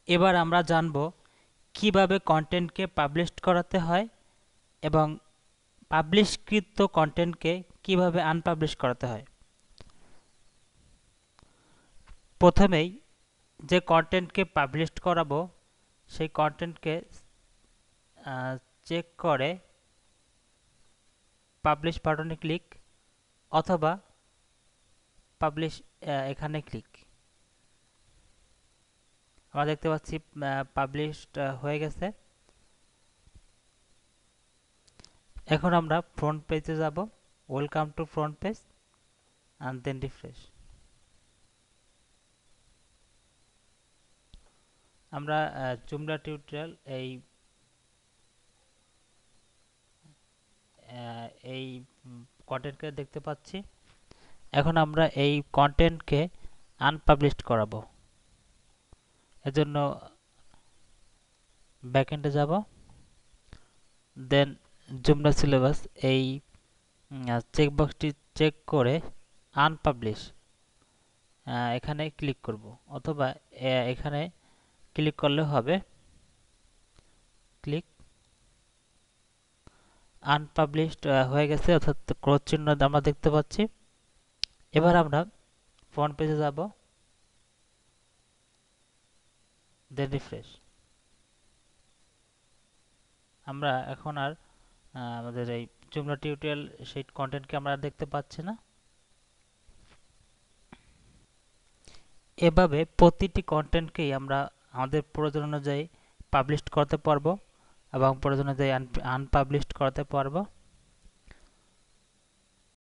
এবার আমরা জানব কিভাবে কন্টেন্টকে পাবলিশ করাতে হয় এবং পাবলিশকৃত কন্টেন্টকে কিভাবে আনপাবলিশ করাতে হয়। প্রথমেই যে কন্টেন্টকে পাবলিশ করাবো সেই কন্টেন্টকে চেক করে পাবলিশ বাটনে ক্লিক অথবা পাবলিশ এখানে ক্লিক। আমরা দেখতে পাচ্ছি পাবলিশড হয়ে গেছে। এখন আমরা ফ্রন্ট পেজে যাব, welcome to front page and then refresh. আমরা জুমলা টিউটোরিয়াল এই কন্টেন্টকে দেখতে পাচ্ছি। এখন আমরা এই কন্টেন্টকে আনপাবলিশড করাবো। এজন্য ব্যাকএন্ডে যাব, দেন জুমলা সিলেবাস এই চেকবক্সটি চেক করে আনপাবলিশ এখানে ক্লিক করব, অথবা এখানে ক্লিক করলে হবে। ক্লিক, আনপাবলিশড হয়ে গেছে, অর্থাৎ ক্রস চিহ্ন আমরা দেখতে পাচ্ছি। এবার আমরা ফ্রন্ট পেজে যাব, দেন রিফ্রেশ। আমরা এখন আর আমাদের এই জুমলা টিউটোরিয়াল সেই কন্টেন্টকে আমরা দেখতে পাচ্ছি না। এভাবে প্রতিটি কন্টেন্টকেই আমরা আমাদের প্রয়োজন অনুযায়ী পাবলিশ করতে পারবো এবং প্রয়োজন অনুযায়ী আনপাবলিশ করতে পারবো।